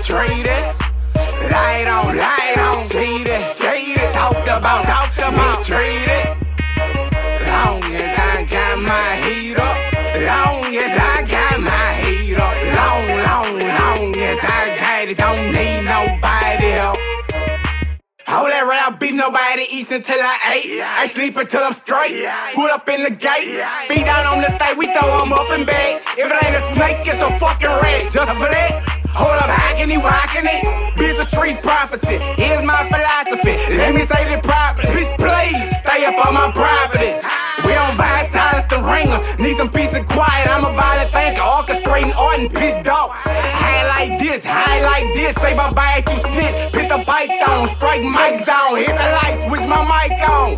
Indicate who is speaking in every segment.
Speaker 1: mistreated. Light on, cheated, talked about, mistreated. Long as I got my heat up, long as I got my heat up, long as I got it, don't need nobody help. All that round beef, nobody eats until I ate. I sleep until I'm straight, foot up in the gate, feet down on the stage, we throw them up in bed. If it ain't a snake, it's a fucking rat. Just for that, hold up, how can he rockin' it? Bitch, the street prophecy, here's my philosophy. Let me say it properly, bitch, please stay up on my property. We on vibe, silence the ringer, need some peace and quiet. I'm a violent thinker, orchestrating art and pissed off. High like this, say bye-bye if you snitch. Put the bike on, strike mic zone, hit the lights, switch my mic on.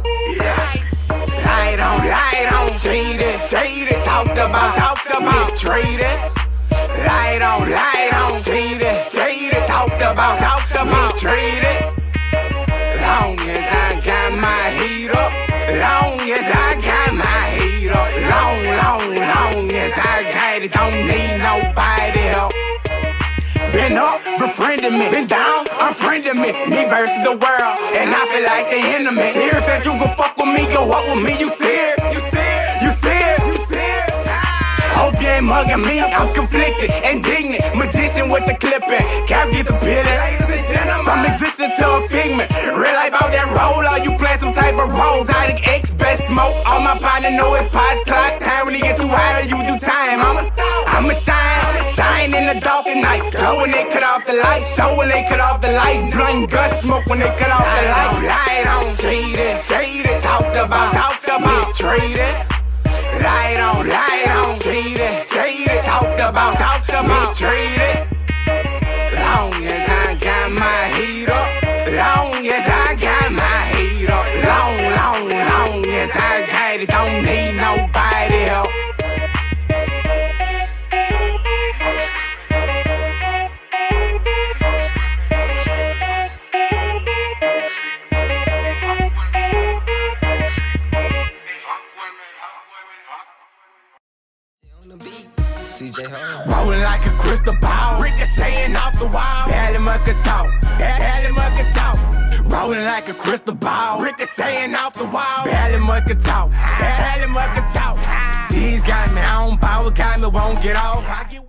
Speaker 1: Light on, cheated, talked about, mistreated. Light on, cheated, talked about, mistreated. Long as I got my heat up, long as I got my heat up, long as I got it, don't need nobody help. Been up, befriending me, been down, unfriending me versus the world, and I feel like the enemy. Here said you gon' fuck with me, go up with me, you see it, you see it. Hope you ain't mugging me, I'm conflicted, indignant, magician with the clipping, cap get the billing. From existence to a figment, real life out that roll, or you play some type of roles. I think X best smoke, all my partner know it's pots, clocks, time when you get too hot or you do time. I'ma shine in the dark at night, glow when they cut off the light, show when they cut off the light, blunt gut smoke when they cut off the light. Light on, cheated, talked about, mistreated. Light on, cheated, talked about, mistreated. Long as I got my heat up, long as I got my heat up, long as I got it, don't need nobody help.
Speaker 2: CJ Hall.
Speaker 1: Rolling like a crystal ball, ricocheting off the wall. Pally Mucker talk, Pally Mucker talk. Rolling like a crystal ball, ricocheting off the wall. Pally Mucker talk, Pally Mucker talk. G's got me on power, got me won't get off.